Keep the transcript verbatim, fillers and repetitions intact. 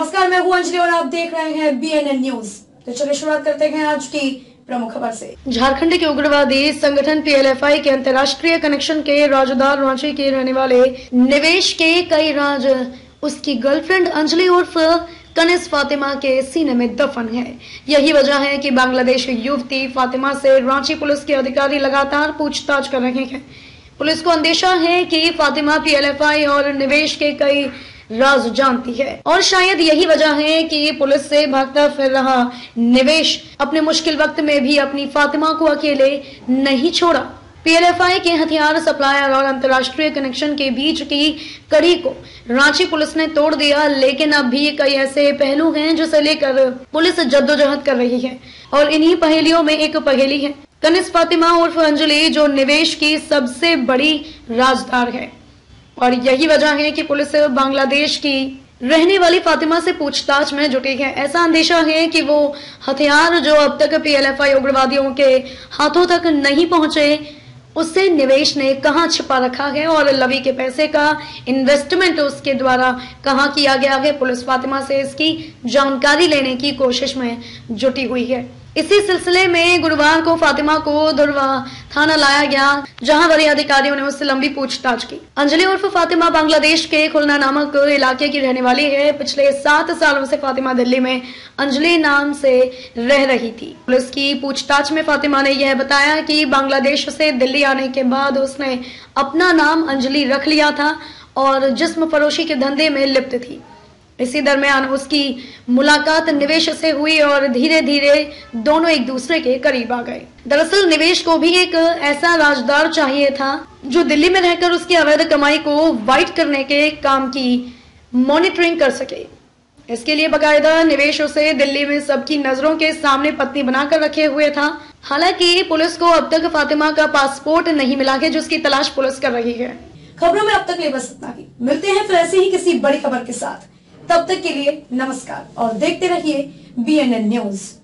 नमस्कार, मैं हूं अंजलि और आप देख रहे हैं बी एन एन न्यूज। तो चलिए शुरुआत करते हैं आज की प्रमुख खबर से। झारखंड के उग्रवादी संगठन पी एल एफ आई के अंतर्राष्ट्रीय कनेक्शन के राजदार रांची के रहने वाले निवेश के कई राज उसकी गर्लफ्रेंड अंजलि उर्फ कनिस फातिमा के सीने में दफन है। यही वजह है कि बांग्लादेश की युवती फातिमा से रांची पुलिस के अधिकारी लगातार पूछताछ कर रहे हैं। पुलिस को अंदेशा है कि Fatima P L F I और निवेश के कई राज जानती है और शायद यही वजह है कि पुलिस से भागता फिर रहा निवेश अपने मुश्किल वक्त में भी अपनी फातिमा को अकेले नहीं छोड़ा। पी एल एफ आई के हथियार सप्लायर और अंतर्राष्ट्रीय कनेक्शन के बीच की कड़ी को रांची पुलिस ने तोड़ दिया, लेकिन अब भी कई ऐसे पहलू हैं जिसे लेकर पुलिस जद्दोजहद कर रही है और इन्हीं पहेलियों में एक पहेली है कनिस फातिमा उर्फ अंजलि, जो निवेश की सबसे बड़ी राजदार है। और यही वजह है कि पुलिस बांग्लादेश की रहने वाली फातिमा से पूछताछ में जुटी है। ऐसा अंदेशा है कि वो हथियार जो अब तक पी एल एफ आई उग्रवादियों के हाथों तक नहीं पहुंचे, उससे निवेश ने कहां छिपा रखा है और लवी के पैसे का इन्वेस्टमेंट उसके द्वारा कहां किया गया है। पुलिस फातिमा से इसकी जानकारी लेने की कोशिश में जुटी हुई है। इसी सिलसिले में गुरुवार को फातिमा को धुरवा थाना लाया गया, जहां वरीय अधिकारियों ने उससे लंबी पूछताछ की। अंजलि उर्फ फातिमा बांग्लादेश के खुलना नामक इलाके की रहने वाली है। पिछले सात सालों से फातिमा दिल्ली में अंजलि नाम से रह रही थी। पुलिस की पूछताछ में फातिमा ने यह बताया कि बांग्लादेश से दिल्ली आने के बाद उसने अपना नाम अंजलि रख लिया था और जिस्म फरोशी के धंधे में लिप्त थी। इसी दरमियान उसकी मुलाकात निवेश से हुई और धीरे धीरे दोनों एक दूसरे के करीब आ गए। दरअसल निवेश को भी एक ऐसा राजदार चाहिए था जो दिल्ली में रहकर उसकी अवैध कमाई को वाइट करने के काम की मॉनिटरिंग कर सके। इसके लिए बाकायदा निवेश उसे दिल्ली में सबकी नजरों के सामने पत्नी बनाकर रखे हुए था। हालांकि पुलिस को अब तक फातिमा का पासपोर्ट नहीं मिला है, जिसकी तलाश पुलिस कर रही है। खबरों में अब तक ले बस इतना ही। मिलते हैं फिर ऐसे ही किसी बड़ी खबर के साथ। तब तक के लिए नमस्कार और देखते रहिए बी एन एन न्यूज।